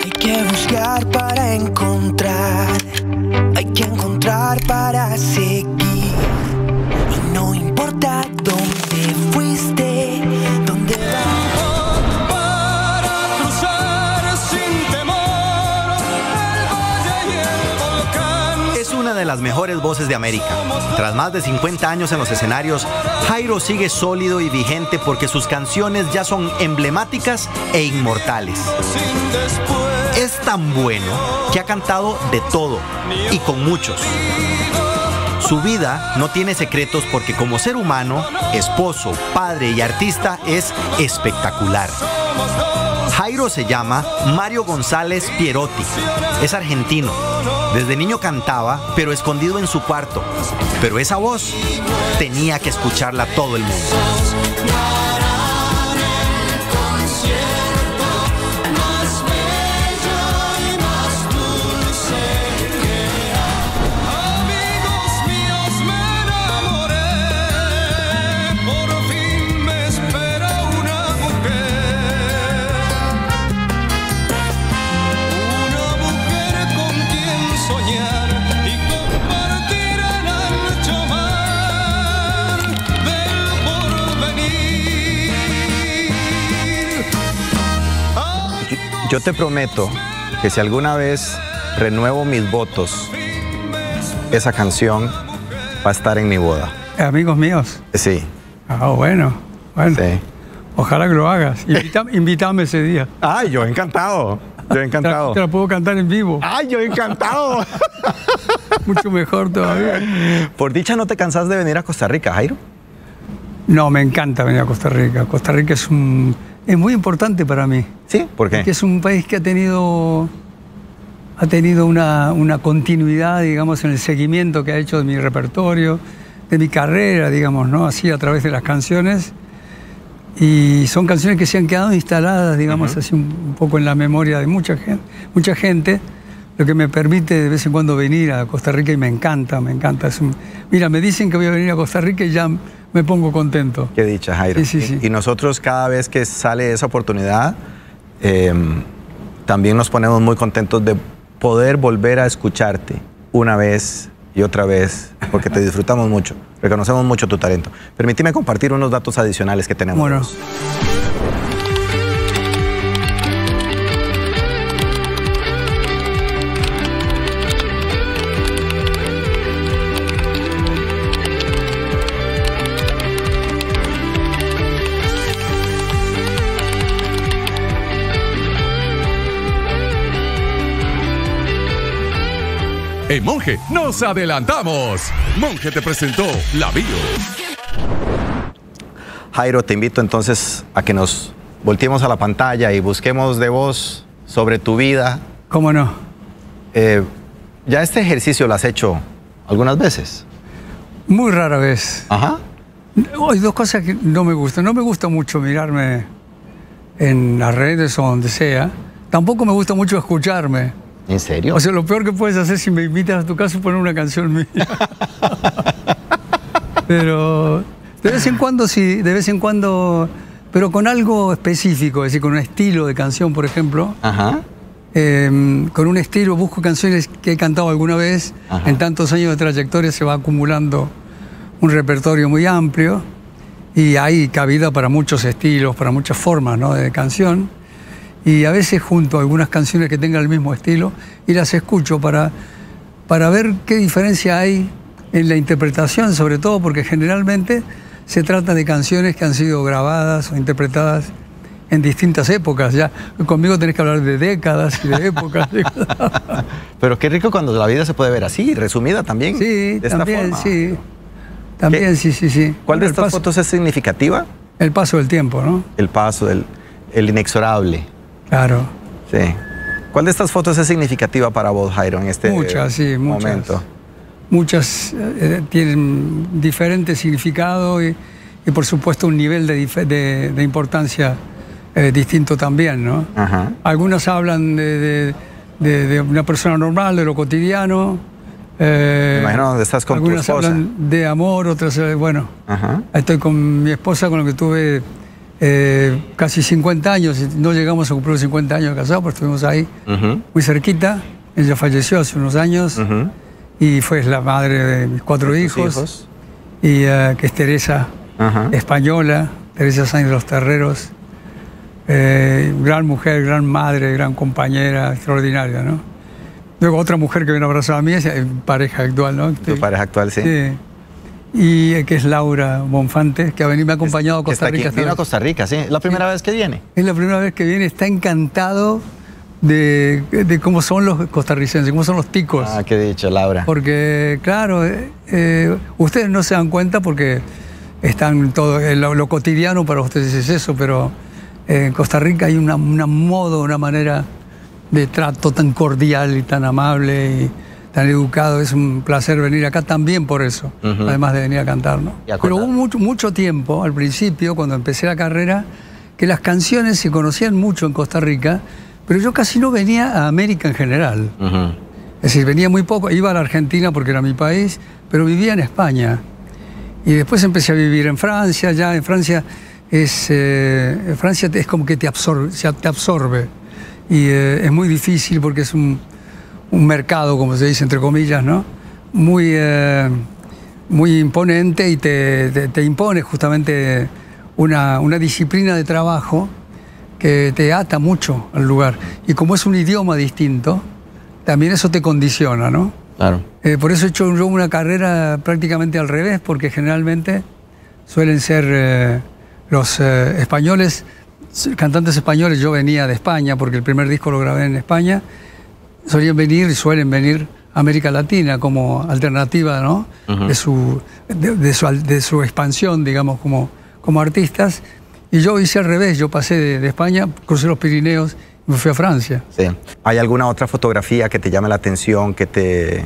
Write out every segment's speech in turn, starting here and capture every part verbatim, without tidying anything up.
Hay que buscar para encontrar, hay que encontrar para seguir. Y no importa dónde fuiste, dónde vas. Para cruzar sin temor el valle y el volcán. Es una de las mejores voces de América. Tras más de cincuenta años en los escenarios, Jairo sigue sólido y vigente porque sus canciones ya son emblemáticas e inmortales. Es tan bueno que ha cantado de todo y con muchos. Su vida no tiene secretos porque como ser humano, esposo, padre y artista es espectacular. Jairo se llama Mario González Pierotti. Es argentino. Desde niño cantaba, pero escondido en su cuarto. Pero esa voz tenía que escucharla todo el mundo. Yo te prometo que si alguna vez renuevo mis votos, esa canción va a estar en mi boda. ¿Amigos míos? Sí. Ah, bueno, bueno. Sí. Ojalá que lo hagas. Invita, invítame ese día. Ay, yo encantado. Yo encantado. Te la, te la puedo cantar en vivo. Ay, yo encantado. Mucho mejor todavía. Por dicha, ¿no te cansás de venir a Costa Rica, Jairo? No, me encanta venir a Costa Rica. Costa Rica es un... es muy importante para mí. ¿Sí? ¿Por qué? Porque es un país que ha tenido, ha tenido una, una continuidad, digamos, en el seguimiento que ha hecho de mi repertorio, de mi carrera, digamos, ¿no? Así a través de las canciones. Y son canciones que se han quedado instaladas, digamos, uh-huh. así un, un poco en la memoria de mucha gente, mucha gente, lo que me permite de vez en cuando venir a Costa Rica y me encanta, me encanta. Es un, mira, me dicen que voy a venir a Costa Rica y ya me pongo contento. Qué dicha, Jairo. Sí, sí, sí. Y, y nosotros cada vez que sale esa oportunidad, eh, también nos ponemos muy contentos de poder volver a escucharte una vez y otra vez, porque te disfrutamos mucho, reconocemos mucho tu talento. Permíteme compartir unos datos adicionales que tenemos. Bueno. En Monje nos adelantamos. Monje te presentó La Bio. Jairo, te invito entonces a que nos volteemos a la pantalla y busquemos de vos sobre tu vida. ¿Cómo no? Eh, ¿Ya este ejercicio lo has hecho algunas veces? Muy rara vez. Ajá. Hay dos cosas que no me gustan. No me gusta mucho mirarme en las redes o donde sea. Tampoco me gusta mucho escucharme. ¿En serio? O sea, lo peor que puedes hacer si me invitas a tu casa es poner una canción mía. Pero de vez en cuando sí, de vez en cuando, pero con algo específico, es decir, con un estilo de canción, por ejemplo. Ajá. Eh, con un estilo, busco canciones que he cantado alguna vez. Ajá. En tantos años de trayectoria se va acumulando un repertorio muy amplio y hay cabida para muchos estilos, para muchas formas, ¿no?, de canción. Y a veces junto a algunas canciones que tengan el mismo estilo y las escucho para, para ver qué diferencia hay en la interpretación, sobre todo porque generalmente se trata de canciones que han sido grabadas o interpretadas en distintas épocas. Ya conmigo tenés que hablar de décadas y de épocas. Pero qué rico cuando la vida se puede ver así, resumida también. Sí, de esta también, forma. sí. También, ¿Qué? sí, sí, sí. ¿Cuál de El estas paso, fotos es significativa? El paso del tiempo, ¿no? El paso, el, el inexorable. Claro. Sí. ¿Cuál de estas fotos es significativa para vos, Jairo, en este muchas, sí, muchas. momento? Muchas eh, tienen diferente significado y, y por supuesto un nivel de, de, de importancia eh, distinto también, ¿no? Ajá. Algunas hablan de, de, de, de una persona normal, de lo cotidiano. Eh, Me imagino donde estás con tu algunas esposa. hablan de amor, otras, eh, bueno, Ajá. estoy con mi esposa, con la que tuve eh, casi cincuenta años, no llegamos a cumplir cincuenta años de casados, pero estuvimos ahí uh-huh. muy cerquita. Ella falleció hace unos años uh-huh. y fue la madre de mis cuatro ¿De hijos, hijos, y uh, que es Teresa, uh-huh. española, Teresa Sainz de los Terreros, eh, gran mujer, gran madre, gran compañera, extraordinaria, ¿no? Luego otra mujer que viene abrazada a mí, es pareja actual, ¿no? Tu pareja actual, sí. sí. Y eh, que es Laura Bonfante, que ha venido, me ha acompañado a Costa Rica. Vino a Costa Rica, sí. ¿Es la primera vez que viene? Es la primera vez que viene, está encantado de, de cómo son los costarricenses, cómo son los ticos. Ah, qué dicho, Laura. Porque, claro, eh, ustedes no se dan cuenta porque están todo, eh, lo, lo cotidiano para ustedes es eso, pero eh, en Costa Rica hay una, una modo, una manera de trato tan cordial y tan amable y tan educado. Es un placer venir acá también por eso, uh-huh. además de venir a cantar, ¿no? Pero hubo mucho, mucho tiempo, al principio, cuando empecé la carrera, que las canciones se conocían mucho en Costa Rica, pero yo casi no venía a América en general. Uh-huh. Es decir, venía muy poco, iba a la Argentina porque era mi país, pero vivía en España. Y después empecé a vivir en Francia, ya en Francia es, eh, Francia es como que te absorbe, te absorbe. Y eh, es muy difícil porque es un, un mercado, como se dice, entre comillas, ¿no? Muy, eh, muy imponente y te, te, te impone justamente una, una disciplina de trabajo que te ata mucho al lugar. Y como es un idioma distinto, también eso te condiciona, ¿no? Claro. Eh, por eso he hecho yo una carrera prácticamente al revés, porque generalmente suelen ser eh, los eh, españoles, cantantes españoles. Yo venía de España, porque el primer disco lo grabé en España. Solían venir y suelen venir a América Latina como alternativa, ¿no? Uh-huh. de, su, de, de, su, de su expansión, digamos, como, como artistas. Y yo hice al revés, yo pasé de, de España, crucé los Pirineos y me fui a Francia. Sí. ¿Hay alguna otra fotografía que te llame la atención, que te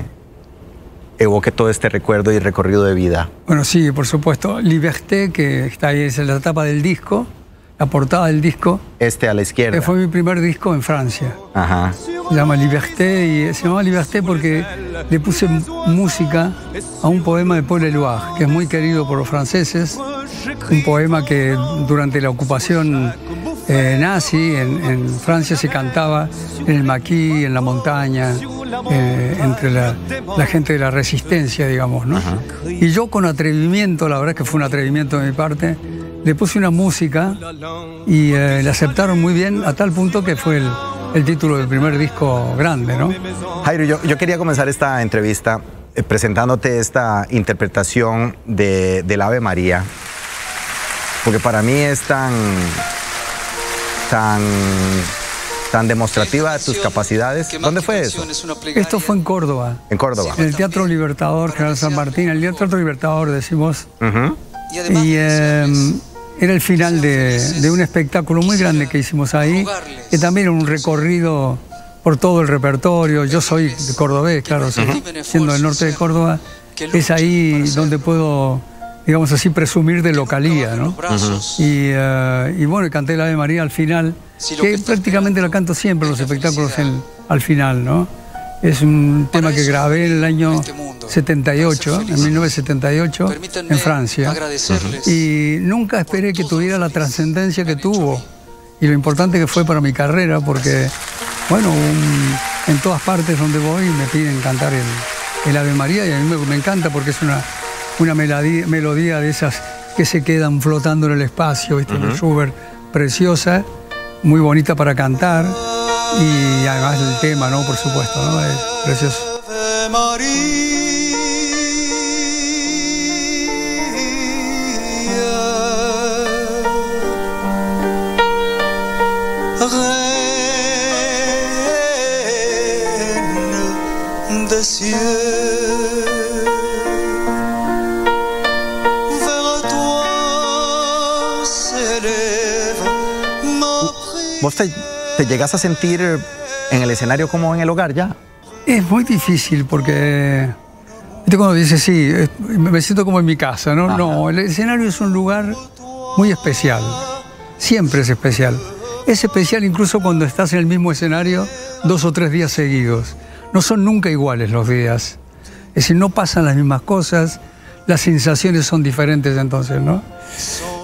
evoque todo este recuerdo y recorrido de vida? Bueno, sí, por supuesto. Liberté, que está ahí, es la tapa del disco, la portada del disco. Este a la izquierda. Fue mi primer disco en Francia. Ajá. Se llama Liberté, y se llama Liberté porque le puse música a un poema de Paul Éluard, que es muy querido por los franceses. Un poema que durante la ocupación eh, nazi en, en Francia se cantaba en el maquis, en la montaña, eh, entre la, la gente de la resistencia, digamos, ¿no? Ajá. Y yo con atrevimiento, la verdad es que fue un atrevimiento de mi parte, le puse una música y eh, la aceptaron muy bien, a tal punto que fue el, el título del primer disco grande, ¿no? Jairo, yo, yo quería comenzar esta entrevista eh, presentándote esta interpretación de, del Ave María, porque para mí es tan, tan, tan demostrativa de tus capacidades. ¿Dónde fue eso? Esto fue en Córdoba. En Córdoba. En el Teatro Libertador, General San Martín, el Teatro Libertador, decimos. Uh-huh. Y eh, era el final de, de un espectáculo muy grande que hicimos ahí, que también era un recorrido por todo el repertorio. Yo soy de cordobés, claro, uh-huh. siendo del norte de Córdoba, es ahí donde puedo, digamos así, presumir de localía, ¿no? Uh-huh. y, uh, y bueno, canté la Ave María al final, que prácticamente la canto siempre en los espectáculos en, al final, ¿no? Es un tema que grabé en el año setenta y ocho, en mil novecientos setenta y ocho, en Francia. Uh-huh. Y nunca esperé que tuviera la trascendencia que tuvo y lo importante que fue para mi carrera, porque, bueno, un, en todas partes donde voy me piden cantar el, el Ave María, y a mí me, me encanta porque es una, una melodía, melodía de esas que se quedan flotando en el espacio, ¿viste? Uh-huh. Schubert, preciosa, muy bonita para cantar. Y además el tema, ¿no? Por supuesto, ¿no? Es precioso. ¿Vos te, te llegás a sentir en el escenario como en el hogar ya? Es muy difícil porque, ¿viste cuando dices, sí, me siento como en mi casa, ¿no? Ajá. No, el escenario es un lugar muy especial, siempre es especial. Es especial incluso cuando estás en el mismo escenario dos o tres días seguidos. No son nunca iguales los días. Es decir, no pasan las mismas cosas, las sensaciones son diferentes entonces, ¿no?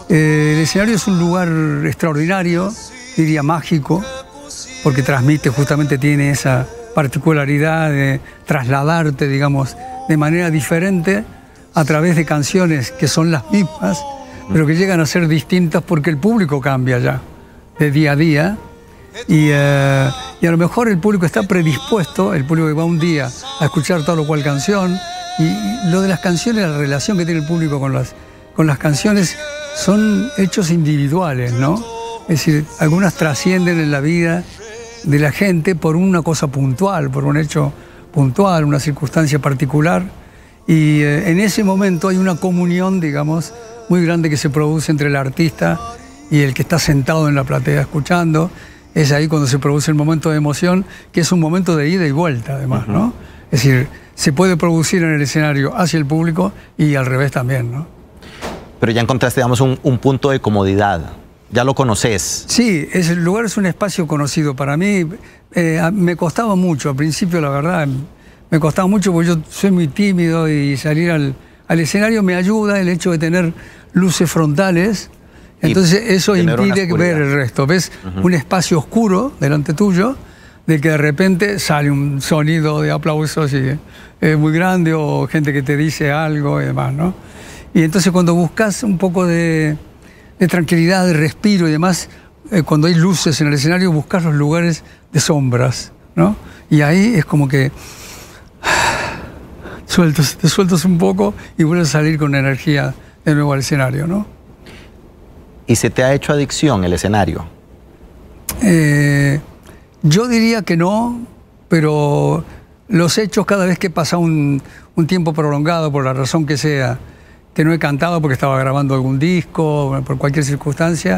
Eh, el escenario es un lugar extraordinario, diría mágico, porque transmite, justamente tiene esa particularidad de trasladarte, digamos, de manera diferente a través de canciones que son las mismas, pero que llegan a ser distintas porque el público cambia ya, de día a día. Y, eh, y a lo mejor el público está predispuesto, el público que va un día a escuchar tal o cual canción, y, y lo de las canciones, la relación que tiene el público con las, con las canciones, son hechos individuales, ¿no? Es decir, algunas trascienden en la vida de la gente por una cosa puntual, por un hecho puntual, una circunstancia particular, y eh, en ese momento hay una comunión, digamos, muy grande que se produce entre el artista y el que está sentado en la platea escuchando. Es ahí cuando se produce el momento de emoción, que es un momento de ida y vuelta, además, ¿no? Es decir, se puede producir en el escenario hacia el público y al revés también, ¿no? Pero ya encontraste, digamos, un, un punto de comodidad. Ya lo conoces. Sí, es, el lugar es un espacio conocido para mí. Eh, me costaba mucho, al principio, la verdad, me costaba mucho porque yo soy muy tímido y salir al, al escenario me ayuda el hecho de tener luces frontales. Entonces eso impide ver el resto. Ves uh-huh. un espacio oscuro delante tuyo, de que de repente sale un sonido de aplausos y, eh, muy grande, o gente que te dice algo y demás, ¿no? Y entonces cuando buscas un poco de, de tranquilidad, de respiro y demás, eh, cuando hay luces en el escenario, buscas los lugares de sombras, ¿no? Y ahí es como que sueltas, te sueltas un poco y vuelves a salir con energía de nuevo al escenario, ¿no? ¿Y se te ha hecho adicción el escenario? Eh, yo diría que no, pero los hechos, cada vez que pasa un, un tiempo prolongado, por la razón que sea, que no he cantado porque estaba grabando algún disco, por cualquier circunstancia,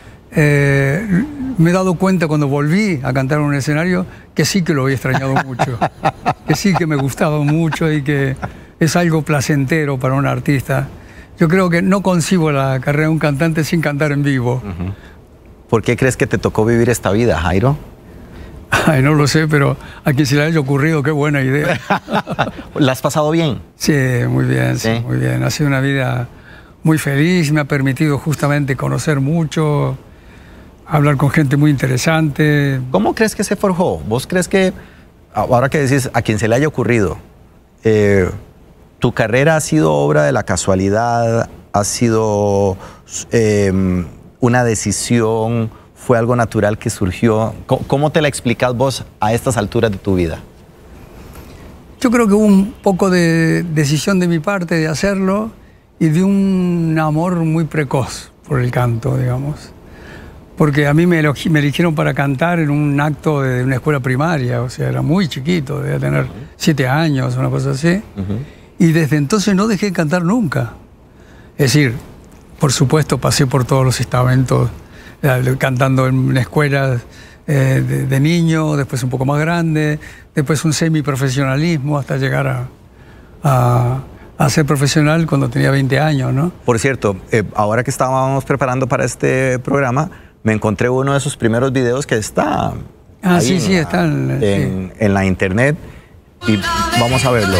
eh, me he dado cuenta cuando volví a cantar en un escenario que sí que lo había extrañado mucho, que sí que me gustaba mucho y que es algo placentero para un artista. Yo creo que no concibo la carrera de un cantante sin cantar en vivo. Uh-huh. ¿Por qué crees que te tocó vivir esta vida, Jairo? Ay, no lo sé, pero a quien se le haya ocurrido, qué buena idea. ¿La has pasado bien? Sí, muy bien, sí, sí, muy bien. Ha sido una vida muy feliz, me ha permitido justamente conocer mucho, hablar con gente muy interesante. ¿Cómo crees que se forjó? ¿Vos crees que, ahora que decís a quien se le haya ocurrido, eh, tu carrera ha sido obra de la casualidad, ha sido eh, una decisión, fue algo natural que surgió? ¿Cómo te la explicas vos a estas alturas de tu vida? Yo creo que hubo un poco de decisión de mi parte de hacerlo y de un amor muy precoz por el canto, digamos. Porque a mí me, me eligieron para cantar en un acto de una escuela primaria, o sea, era muy chiquito, debía tener siete años, una cosa así. Uh-huh. Y desde entonces no dejé de cantar nunca. Es decir, por supuesto pasé por todos los estamentos, eh, cantando en escuelas eh, de, de niño, después un poco más grande, después un semiprofesionalismo hasta llegar a, a, a ser profesional cuando tenía veinte años, ¿no? Por cierto, eh, ahora que estábamos preparando para este programa, me encontré uno de esos primeros videos que está ah, ahí sí, en, sí, la, está en, en, sí. en la internet, y vamos a verlo.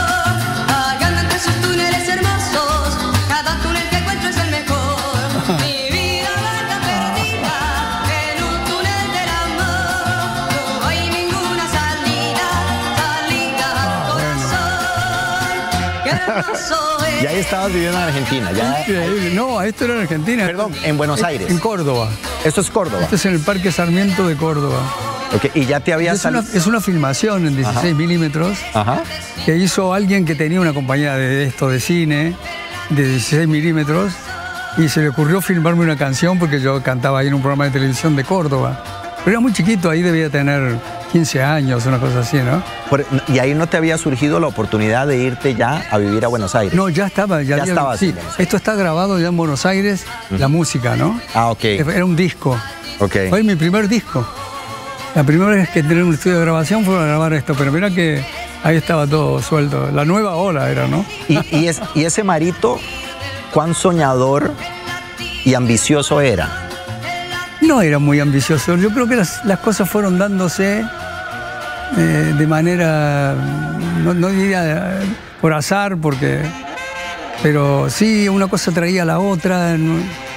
Y ahí estabas viviendo en Argentina. Ya... No, esto era en Argentina. Perdón, en Buenos Aires. En Córdoba. Esto es Córdoba. Esto es en el Parque Sarmiento de Córdoba. Okay. Y ya te había es, una, es una filmación en dieciséis milímetros que hizo alguien que tenía una compañía de esto de cine de dieciséis milímetros y se le ocurrió filmarme una canción porque yo cantaba ahí en un programa de televisión de Córdoba. Pero era muy chiquito, ahí debía tener quince años, una cosa así, ¿no? Por, ¿Y ahí no te había surgido la oportunidad de irte ya a vivir a Buenos Aires? No, ya estaba. Ya, ya había, estaba. Sí, esto está grabado ya en Buenos Aires, uh-huh. la música, ¿no? Ah, ok. Era un disco. Okay. Fue mi primer disco. La primera vez que entré en un estudio de grabación fue a grabar esto, pero mira que ahí estaba todo suelto. La nueva ola era, ¿no? Y, y, es, y ese Marito, ¿cuán soñador y ambicioso era? No era muy ambicioso. Yo creo que las, las cosas fueron dándose eh, de manera, no, no diría por azar, porque, pero sí, una cosa traía a la otra. No,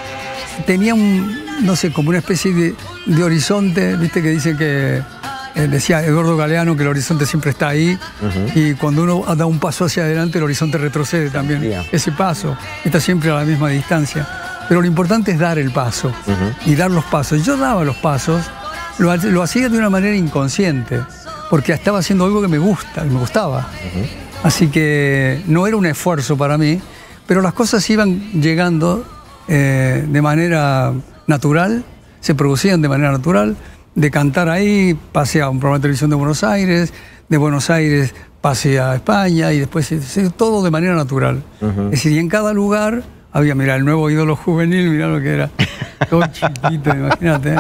tenía un, no sé, como una especie de, de horizonte, viste que dicen que, eh, decía Eduardo Galeano que el horizonte siempre está ahí, uh-huh. y cuando uno da un paso hacia adelante, el horizonte retrocede también, yeah. ese paso, está siempre a la misma distancia. Pero lo importante es dar el paso, uh-huh. y dar los pasos. Yo daba los pasos, lo, lo hacía de una manera inconsciente, porque estaba haciendo algo que me gusta, que me gustaba. Uh-huh. Así que no era un esfuerzo para mí, pero las cosas iban llegando eh, de manera natural, se producían de manera natural. De cantar ahí, pasé a un programa de televisión de Buenos Aires, de Buenos Aires pasé a España y después todo de manera natural. Uh-huh. Es decir, y en cada lugar había, mira, el nuevo ídolo juvenil, mira lo que era, todo chiquito, imagínate.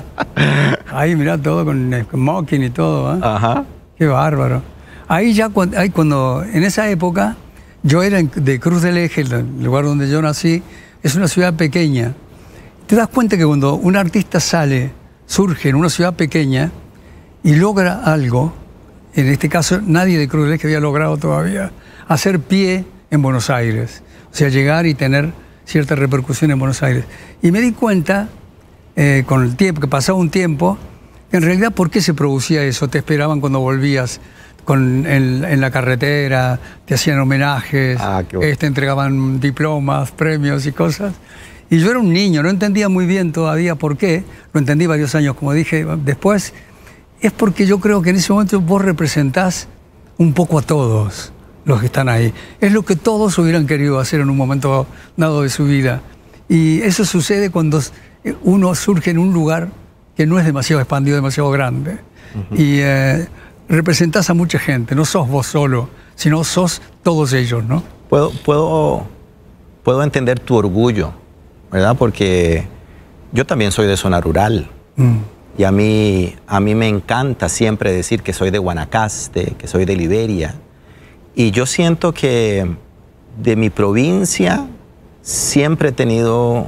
Ahí, mira, todo con smoking y todo, ¿eh? Ajá. Qué bárbaro. Ahí ya, cuando, ahí cuando, en esa época, yo era de Cruz del Eje, el lugar donde yo nací, es una ciudad pequeña. Te das cuenta que cuando un artista sale, surge en una ciudad pequeña y logra algo, en este caso nadie de Cruz del Eje había logrado todavía, hacer pie en Buenos Aires. O sea, llegar y tener cierta repercusión en Buenos Aires. Y me di cuenta, eh, con el tiempo, que pasaba un tiempo, que en realidad, ¿por qué se producía eso? Te esperaban cuando volvías con, en, en la carretera, te hacían homenajes, ah, eh, te entregaban diplomas, premios y cosas. Y yo era un niño, no entendía muy bien todavía por qué, lo entendí varios años, como dije después, es porque yo creo que en ese momento vos representás un poco a todos los que están ahí. Es lo que todos hubieran querido hacer en un momento dado de su vida. Y eso sucede cuando uno surge en un lugar que no es demasiado expandido, demasiado grande. Uh-huh. Y eh, representás a mucha gente, no sos vos solo, sino sos todos ellos, ¿no? Puedo, puedo, puedo entender tu orgullo, ¿verdad? Porque yo también soy de zona rural. Mm. Y a mí, a mí me encanta siempre decir que soy de Guanacaste, que soy de Liberia. Y yo siento que de mi provincia siempre he tenido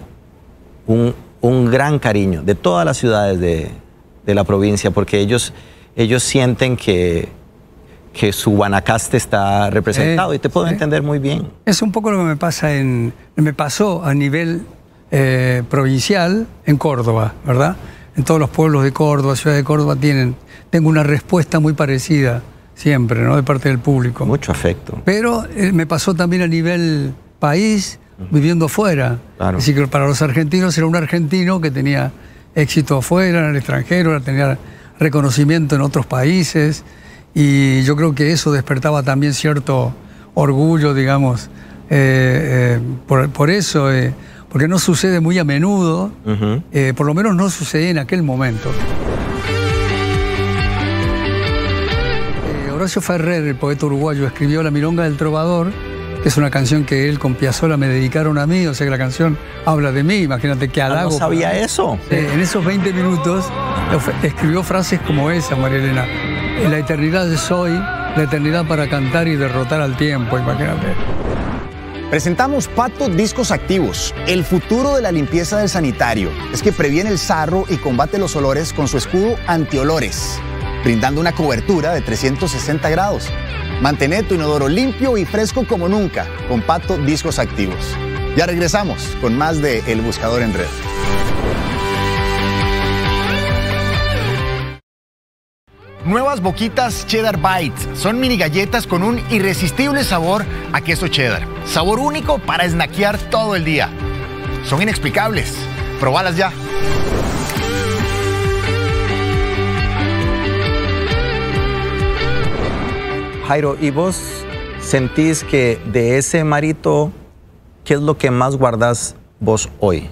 un, un gran cariño, de todas las ciudades de, de la provincia, porque ellos, ellos sienten que, que su Guanacaste está representado, eh, y te puedo eh. entender muy bien. Es un poco lo que me pasa en, me pasó a nivel Eh, provincial en Córdoba, ¿verdad? En todos los pueblos de Córdoba, ciudad de Córdoba, tienen, tengo una respuesta muy parecida siempre, ¿no? De parte del público. Mucho afecto. Pero eh, me pasó también a nivel país, uh-huh. viviendo afuera. Claro. Así que para los argentinos era un argentino que tenía éxito afuera, en el extranjero, tenía reconocimiento en otros países, y yo creo que eso despertaba también cierto orgullo, digamos, eh, eh, por, por eso... Eh, porque no sucede muy a menudo, uh-huh. eh, por lo menos no sucedía en aquel momento. Eh, Horacio Ferrer, el poeta uruguayo, escribió La Milonga del Trovador, que es una canción que él con Piazzolla me dedicaron a mí, o sea que la canción habla de mí, imagínate qué halago. ¿No sabía para... eso? Eh, en esos veinte minutos escribió frases como esa, María Elena. En la eternidad soy, la eternidad para cantar y derrotar al tiempo, imagínate. Presentamos Pato Discos Activos, el futuro de la limpieza del sanitario. Es que previene el sarro y combate los olores con su escudo antiolores, brindando una cobertura de trescientos sesenta grados. Mantén tu inodoro limpio y fresco como nunca con Pato Discos Activos. Ya regresamos con más de El Buscador en Red. Nuevas Boquitas Cheddar Bites. Son mini galletas con un irresistible sabor a queso cheddar. Sabor único para snackear todo el día. Son inexplicables. Probalas ya. Jairo, ¿y vos sentís que de ese marito, qué es lo que más guardás vos hoy?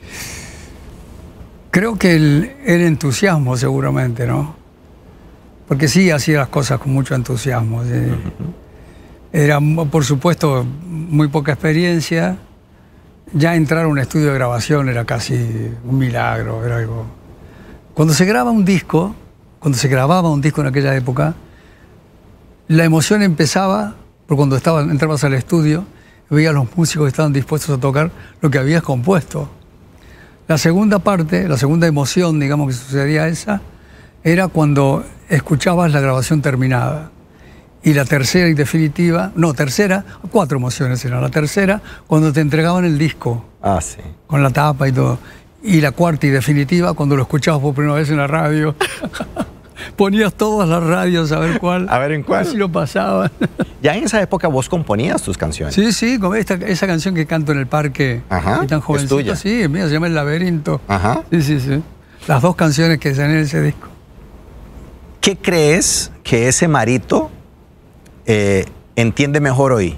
Creo que el, el entusiasmo seguramente, ¿no? Porque sí hacía las cosas con mucho entusiasmo. ¿Sí? Uh-huh. Era, por supuesto, muy poca experiencia. Ya entrar a un estudio de grabación era casi un milagro, era algo... Cuando se graba un disco, cuando se grababa un disco en aquella época, la emoción empezaba, por cuando estaba, entrabas al estudio, veías a los músicos que estaban dispuestos a tocar lo que habías compuesto. La segunda parte, la segunda emoción, digamos, que sucedía esa, era cuando escuchabas la grabación terminada. Y la tercera y definitiva, no, tercera, cuatro emociones eran. La tercera, cuando te entregaban el disco. Ah, sí. Con la tapa y todo. Y la cuarta y definitiva, cuando lo escuchabas por primera vez en la radio, ponías todas las radios a ver cuál. A ver en cuál. Así lo pasaban. Ya en esa época vos componías tus canciones. Sí, sí, como esta, esa canción que canto en el parque, Ajá, y tan es jovencito, tuya. sí, es mía, se llama El Laberinto. Ajá. Sí, sí, sí. Las dos canciones que están en ese disco. ¿Qué crees que ese Marito eh, entiende mejor hoy?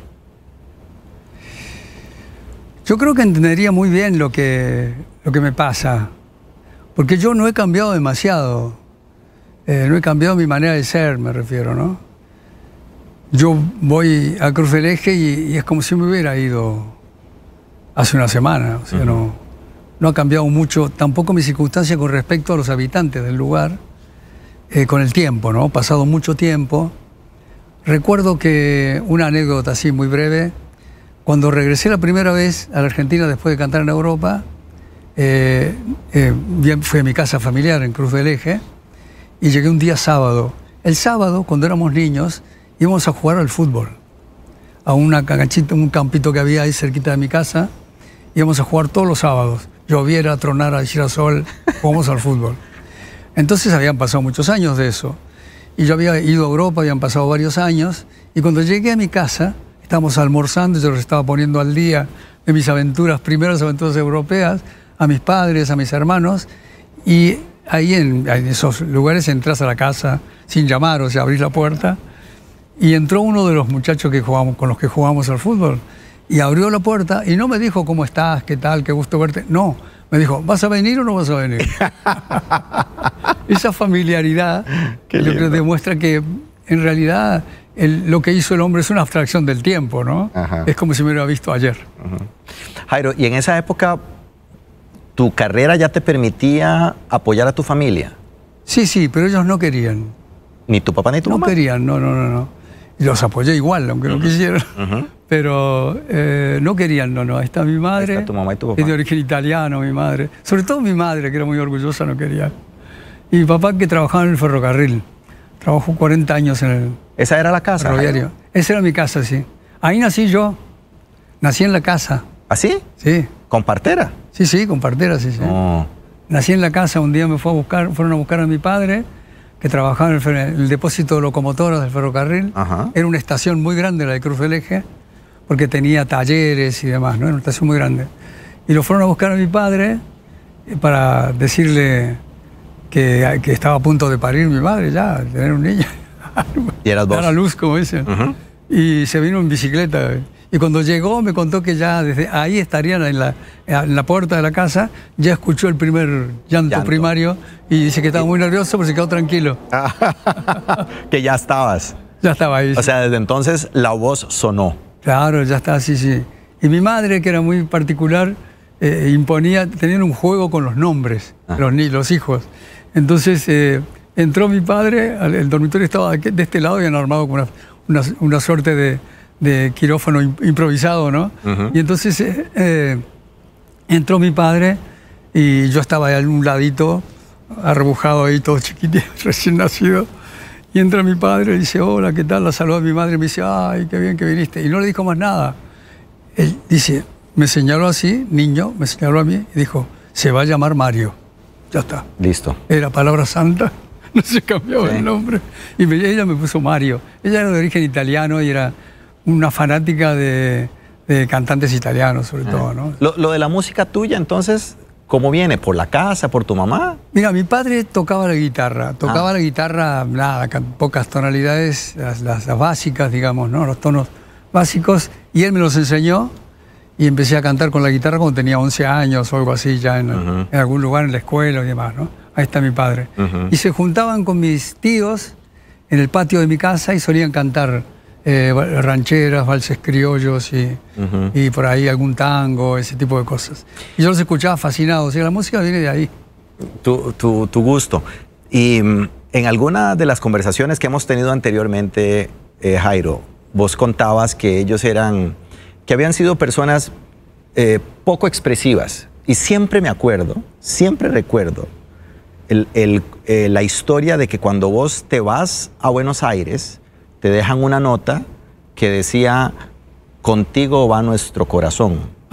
Yo creo que entendería muy bien lo que, lo que me pasa, porque yo no he cambiado demasiado, eh, no he cambiado mi manera de ser, me refiero, ¿no? Yo voy a Cruz del Eje y, y es como si me hubiera ido hace una semana, o sea, uh-huh. no, no ha cambiado mucho, tampoco mi circunstancia con respecto a los habitantes del lugar, eh, con el tiempo, ¿no? Pasado mucho tiempo. Recuerdo que una anécdota así muy breve. Cuando regresé la primera vez a la Argentina después de cantar en Europa, eh, eh, fui a mi casa familiar en Cruz del Eje y llegué un día sábado. El sábado, cuando éramos niños, íbamos a jugar al fútbol, a una canchita, un campito que había ahí cerquita de mi casa. Íbamos a jugar todos los sábados. Lloviera, tronara, girasol, jugamos al fútbol. Entonces habían pasado muchos años de eso. Y yo había ido a Europa, habían pasado varios años, y cuando llegué a mi casa, estábamos almorzando, yo los estaba poniendo al día de mis aventuras, primeras aventuras europeas, a mis padres, a mis hermanos, y ahí en, en esos lugares entras a la casa sin llamar, o sea, abrís la puerta, y entró uno de los muchachos que jugamos, con los que jugamos al fútbol, y abrió la puerta y no me dijo cómo estás, qué tal, qué gusto verte, no, me dijo, ¿vas a venir o no vas a venir? Esa familiaridad, yo creo que demuestra que en realidad El, lo que hizo el hombre es una abstracción del tiempo, ¿no? Ajá. Es como si me hubiera visto ayer. Ajá. Jairo, ¿y en esa época tu carrera ya te permitía apoyar a tu familia? Sí, sí, pero ellos no querían. ¿Ni tu papá ni tu no mamá? No querían, no, no, no, no. Y los apoyé igual, aunque uh-huh. no quisieran. Uh-huh. Pero eh, no querían, no, no. Ahí está mi madre. Ahí está tu mamá y tu papá. Es de origen italiano, mi madre. Sobre todo mi madre, que era muy orgullosa, no quería. Y mi papá, que trabajaba en el ferrocarril. Trabajó cuarenta años en el... ¿Esa era la casa? Ferroviario. Esa era mi casa, sí. Ahí nací yo. Nací en la casa. ¿Ah, sí? Sí. ¿Con partera? Sí, sí, con partera, sí, sí. Oh. Nací en la casa, un día me fue a buscar, fueron a buscar a mi padre, que trabajaba en el, el depósito de locomotoras del ferrocarril. Ajá. Era una estación muy grande, la de Cruz del Eje, porque tenía talleres y demás, ¿no? Era una estación muy grande. Y lo fueron a buscar a mi padre para decirle que, que estaba a punto de parir mi madre ya, de tener un niño. ¿Y eras vos? Dar a luz, como dicen. Uh-huh. Y se vino en bicicleta. Y cuando llegó me contó que ya desde ahí estarían en la, en la puerta de la casa, ya escuchó el primer llanto, llanto. primario y dice que estaba muy nervioso, pero se quedó tranquilo. Que ya estabas. Ya estaba ahí. O sí. sea, desde entonces la voz sonó. Claro, ya está, sí, sí. Y mi madre, que era muy particular, eh, imponía, tenían un juego con los nombres, ah. los, los hijos. Entonces eh, entró mi padre, el dormitorio estaba de este lado y han armado con una, una, una suerte de, de quirófano improvisado, ¿no? Uh-huh. Y entonces eh, eh, entró mi padre y yo estaba ahí a un ladito, arrebujado ahí, todo chiquitito, recién nacido. Y entra mi padre y dice, hola, ¿qué tal? La saluda a mi madre y me dice, ay, qué bien que viniste. Y no le dijo más nada. Él dice, me señaló así, niño, me señaló a mí y dijo, se va a llamar Mario. Ya está. Listo. Era palabra santa, no se cambiaba sí. el nombre. Y me, ella me puso Mario. Ella era de origen italiano y era una fanática de, de cantantes italianos, sobre ah. todo, ¿no? Lo, lo de la música tuya, entonces, ¿cómo viene? ¿Por la casa, por tu mamá? Mira, mi padre tocaba la guitarra. Tocaba ah. la guitarra, nada, pocas tonalidades, las, las, las básicas, digamos, ¿no? Los tonos básicos. Y él me los enseñó. Y empecé a cantar con la guitarra cuando tenía once años o algo así, ya en, uh-huh. en algún lugar en la escuela y demás, ¿no? Ahí está mi padre. Uh-huh. Y se juntaban con mis tíos en el patio de mi casa y solían cantar eh, rancheras, valses criollos y, uh-huh. y por ahí algún tango, ese tipo de cosas. Y yo los escuchaba fascinados. O sea, la música viene de ahí. Tu, tu, tu gusto. Y en alguna de las conversaciones que hemos tenido anteriormente, eh, Jairo, vos contabas que ellos eran... que habían sido personas eh, poco expresivas. Y siempre me acuerdo, siempre recuerdo el, el, eh, la historia de que cuando vos te vas a Buenos Aires, te dejan una nota que decía, contigo va nuestro corazón.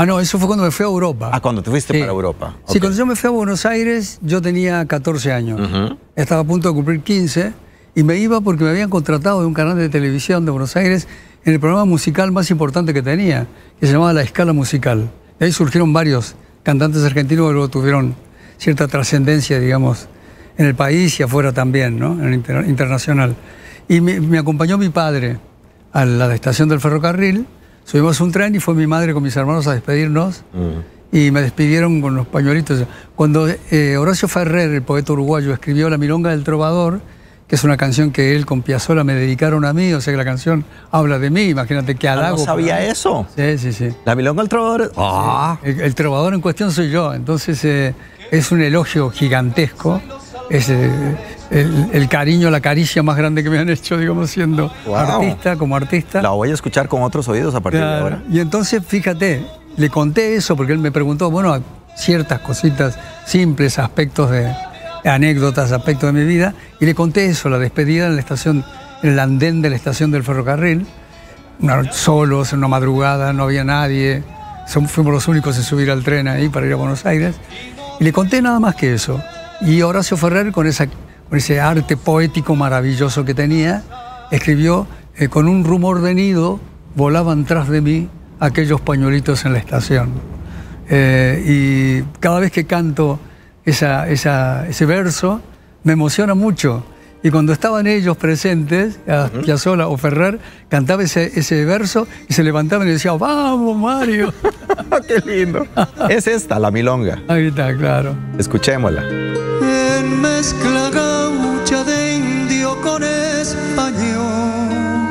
Ah, no, eso fue cuando me fui a Europa. Ah, cuando te fuiste Sí. para Europa. Sí, Ok. cuando yo me fui a Buenos Aires, yo tenía catorce años. Ujú. Estaba a punto de cumplir quince y me iba porque me habían contratado de un canal de televisión de Buenos Aires en el programa musical más importante que tenía, que se llamaba La Escala Musical. De ahí surgieron varios cantantes argentinos que luego tuvieron cierta trascendencia, digamos, en el país y afuera también, ¿no? En el inter- internacional. Y me, me acompañó mi padre a la estación del ferrocarril, subimos un tren y fue mi madre con mis hermanos a despedirnos. Mm. Y me despidieron con los pañuelitos. Cuando eh, Horacio Ferrer, el poeta uruguayo, escribió La Milonga del Trovador, que es una canción que él con Piazzolla me dedicaron a mí, o sea que la canción habla de mí, imagínate qué Ah, halago. no sabía para mí. eso. Sí, sí, sí. La Milonga del Trovador. Ah. El, el trovador en cuestión soy yo, entonces eh, es un elogio gigantesco. Es eh, el, el cariño, la caricia más grande que me han hecho, digamos, siendo Wow. artista, como artista. La voy a escuchar con otros oídos a partir Claro. de ahora. Y entonces, fíjate, le conté eso porque él me preguntó, bueno, ciertas cositas simples, aspectos de anécdotas, aspectos de mi vida, y le conté eso, la despedida en la estación, en el andén de la estación del ferrocarril, una- solos, en una madrugada, no había nadie, Som- fuimos los únicos en subir al tren ahí para ir a Buenos Aires, y le conté nada más que eso. Y Horacio Ferrer, con, esa, con ese arte poético maravilloso que tenía, escribió, eh, con un rumor de nido, volaban tras de mí aquellos pañuelitos en la estación. Eh, y cada vez que canto esa, esa, ese verso, me emociona mucho. Y cuando estaban ellos presentes, a Piazzolla o Ferrer, cantaba ese, ese verso y se levantaban y decían, ¡vamos, Mario! ¡Qué lindo! Es esta, La Milonga. Ahí está, claro. Escuchémosla. En mezcla gaucha de indio con español,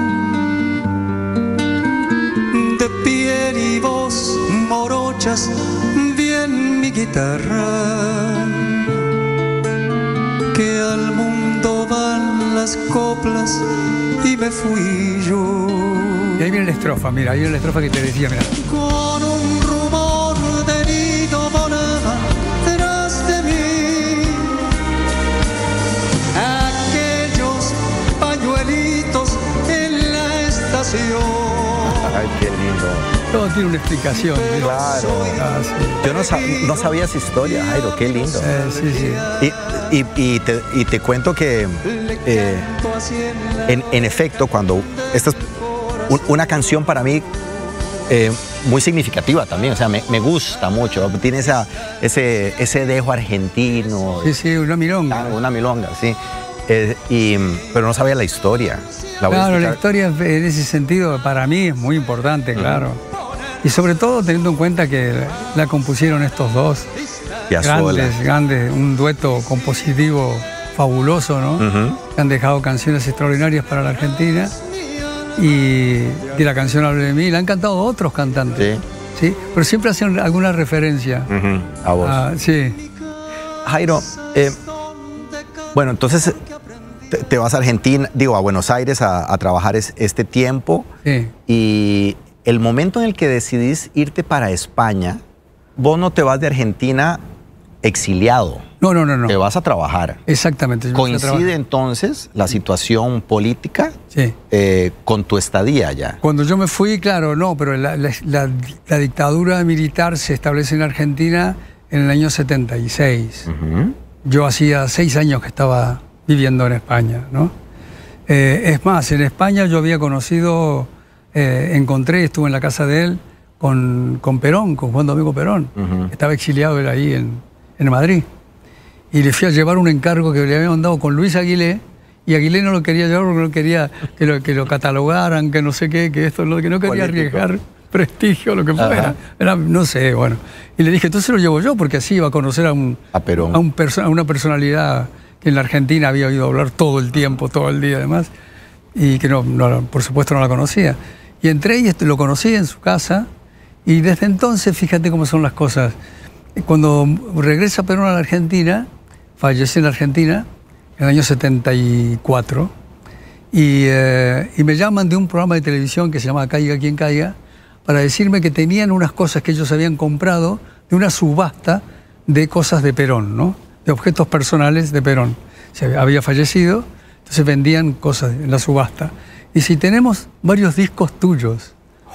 de piel y voz morochas, bien mi guitarra, que al mundo van las coplas y me fui yo. Y ahí viene la estrofa, mira, ahí viene la estrofa que te decía, mira. Con un rumor de nido volaba tras de mí aquellos pañuelitos en la estación. Ay, qué lindo. Todo tiene una explicación. mira. Claro. Ah, sí. Yo no, sa- no sabía esa historia, Jairo, qué lindo. Eh, sí, sí. Y, y- y te, y te cuento que, eh, en, en efecto, cuando esta es un- una canción para mí eh, muy significativa también, o sea, me, me gusta mucho, tiene esa, ese, ese dejo argentino, Sí, sí, una milonga. claro, una milonga, sí. Eh, y, pero no sabía la historia. La voy a Claro, la escuchar. historia en ese sentido para mí es muy importante, claro. Y sobre todo teniendo en cuenta que la compusieron estos dos Piazzolla. grandes, grandes, un dueto compositivo fabuloso, ¿no? Ujú. Que han dejado canciones extraordinarias para la Argentina. Y, y la canción Habla de mí, la han cantado otros cantantes. Sí. ¿Sí? Pero siempre hacen alguna referencia. Ujú, a vos. Ah, sí. Jairo, eh, bueno, entonces te, te vas a Argentina, digo, a Buenos Aires a, a trabajar es- este tiempo Sí. y el momento en el que decidís irte para España, vos no te vas de Argentina exiliado, No, no, no, no. te vas a trabajar. Exactamente. yo empecé a ¿Coincide trabajar. entonces la situación política Sí. eh, con tu estadía allá? Cuando yo me fui, claro, no, pero la, la- la- la dictadura militar se establece en Argentina en el año setenta y seis. Ujú. Yo hacía seis años que estaba viviendo en España, ¿no? Eh, es más, en España yo había conocido, eh, encontré, estuve en la casa de él con, con Perón, con Juan Domingo Perón. Ujú. Estaba exiliado él ahí en, en Madrid. Y le fui a llevar un encargo que le habían dado con Luis Aguilé, y Aguilé no lo quería llevar porque no quería que lo, que lo catalogaran, que no sé qué, que esto, lo que no quería Político. arriesgar prestigio, lo que Ajá. fuera. Era, no sé, bueno. Y le dije, entonces lo llevo yo, porque así iba a conocer a, un, A Perón. a, un perso- a una personalidad que en la Argentina había oído hablar todo el tiempo, todo el día además, y que no, no, por supuesto no la conocía. Y entré y este, lo conocí en su casa, y desde entonces, fíjate cómo son las cosas. Cuando regresa Perón a la Argentina, falleció en la Argentina en el año setenta y cuatro, y, eh, y me llaman de un programa de televisión que se llama Caiga quien caiga, para decirme que tenían unas cosas que ellos habían comprado de una subasta de cosas de Perón, ¿no? De objetos personales de Perón. Se había fallecido, entonces vendían cosas en la subasta. Y si tenemos varios discos tuyos,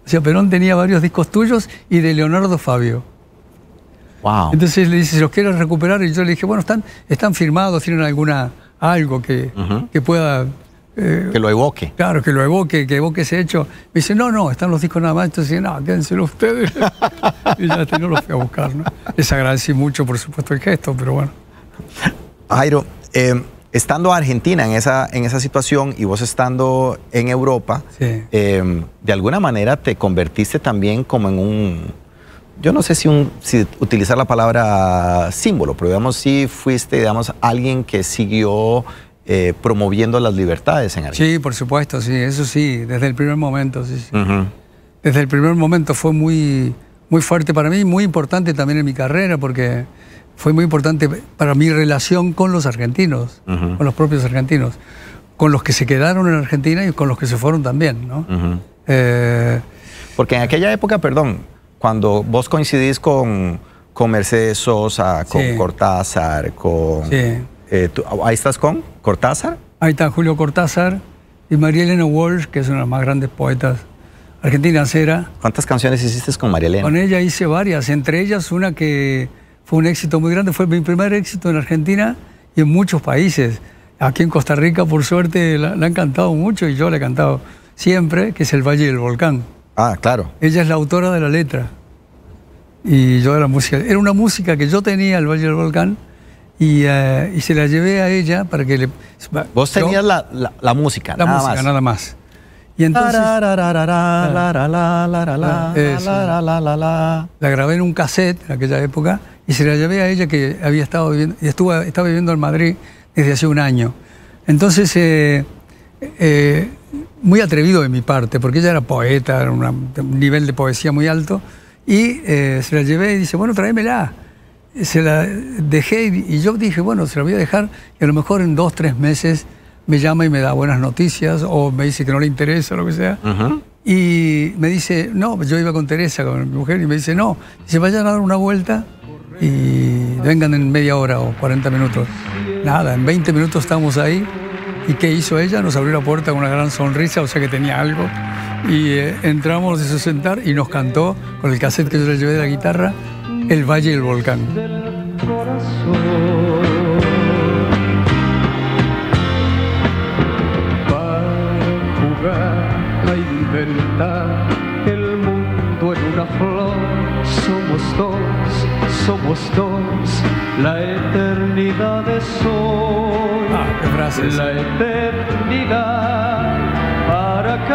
O sea, Perón tenía varios discos tuyos y de Leonardo Fabio. Wow. Entonces le dice, si los quieres recuperar, y yo le dije, bueno, están, están firmados, tienen alguna, algo que, uh-huh. que pueda... Eh, que lo evoque. Claro, que lo evoque, que evoque ese hecho. Me dice, no, no, están los discos nada más. Entonces, no, quédenselo ustedes. Y ya no los fui a buscar, ¿no? Les agradecí mucho, por supuesto, el gesto, pero bueno. Jairo, eh, estando Argentina en esa, en esa situación y vos estando en Europa, sí. eh, de alguna manera te convertiste también como en un, yo no sé si, un, si utilizar la palabra símbolo, pero digamos, sí fuiste, digamos, alguien que siguió eh, promoviendo las libertades en Argentina. Sí, por supuesto, sí, eso sí, desde el primer momento, sí, sí. Uh-huh. Desde el primer momento fue muy, muy fuerte para mí, muy importante también en mi carrera, porque fue muy importante para mi relación con los argentinos, uh-huh. con los propios argentinos, con los que se quedaron en Argentina y con los que se fueron también, ¿no? Uh-huh. eh, Porque en aquella época, perdón, cuando vos coincidís con, con Mercedes Sosa, con sí. Cortázar, con... Sí. Eh, tú, ¿ahí estás con Cortázar? Ahí está Julio Cortázar y María Elena Walsh, que es una de las más grandes poetas argentinas era. ¿Cuántas canciones hiciste con María Elena? Con ella hice varias, entre ellas una que fue un éxito muy grande, fue mi primer éxito en Argentina y en muchos países. Aquí en Costa Rica, por suerte, la, la han cantado mucho y yo la he cantado siempre, que es El Valle del Volcán. Ah, claro. Ella es la autora de la letra y yo de la música. Era una música que yo tenía, El Valle del Volcán, y, uh, y se la llevé a ella para que le... Vos tenías yo, la, la, la música, la nada música, más. nada más. Y entonces... La grabé en un cassette en aquella época y se la llevé a ella, que había estado viviendo, y estuvo, estaba viviendo en Madrid desde hace un año. Entonces, eh, eh, muy atrevido de mi parte, porque ella era poeta, era una, un nivel de poesía muy alto, y eh, se la llevé y dice, bueno, tráemela. Se la dejé y yo dije, bueno, se la voy a dejar y a lo mejor en dos, tres meses me llama y me da buenas noticias o me dice que no le interesa o lo que sea. Uh-huh. Y me dice, no, yo iba con Teresa, con mi mujer, y me dice, no, dice, vayan a dar una vuelta y vengan en media hora o cuarenta minutos. Nada, en veinte minutos estamos ahí. ¿Y qué hizo ella? Nos abrió la puerta con una gran sonrisa, o sea que tenía algo. Y eh, entramos, nos hizo sentar y nos cantó con el cassette que yo le llevé de la guitarra, El Valle del Volcán. A inventar el mundo en una flor, somos dos, somos dos, la eternidad es hoy. Ah, qué frase. La eternidad para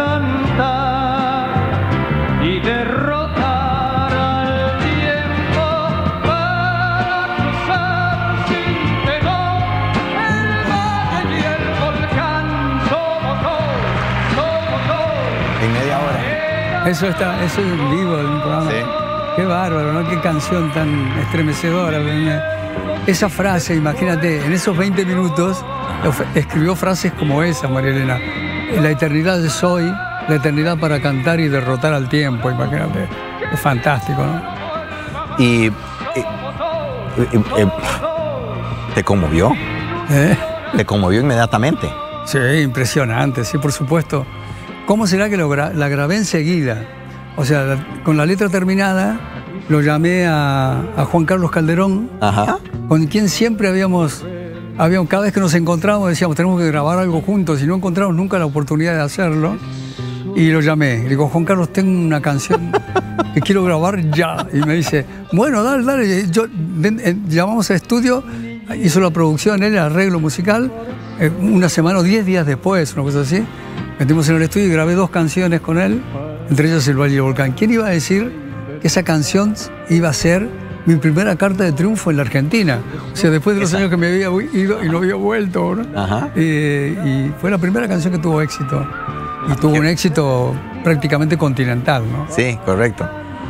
cantar y derrotar al tiempo, para cruzar sin temor el valle y el volcán. Somos dos, somos dos. En media hora. Eso está, eso es en vivo de un programa. Sí. Qué bárbaro, ¿no? Qué canción tan estremecedora. Esa frase, imagínate, en esos veinte minutos escribió frases como esa, María Elena. La eternidad es hoy, la eternidad para cantar y derrotar al tiempo, imagínate. Es fantástico, ¿no? Y... y, y, y ¿te conmovió? ¿Eh? ¿Te conmovió inmediatamente? Sí, impresionante, sí, por supuesto. ¿Cómo será que lo gra la grabé enseguida? O sea, la, con la letra terminada, lo llamé a, a Juan Carlos Calderón, Ajá. con quien siempre habíamos, habíamos, cada vez que nos encontrábamos decíamos, tenemos que grabar algo juntos, y no encontramos nunca la oportunidad de hacerlo. Y lo llamé, le digo, Juan Carlos, tengo una canción que quiero grabar ya. Y me dice, bueno, dale, dale. Yo, ven, eh, llamamos a estudio, hizo la producción, él, el arreglo musical, eh, una semana o diez días después, una cosa así. Metimos en el estudio y grabé dos canciones con él, entre ellas El Valle del Volcán. ¿Quién iba a decir que esa canción iba a ser mi primera carta de triunfo en la Argentina? O sea, después de los años que me había ido y no había vuelto, ¿no? Ajá. Eh, y fue la primera canción que tuvo éxito. Y tuvo un éxito prácticamente continental, ¿no? Sí, correcto.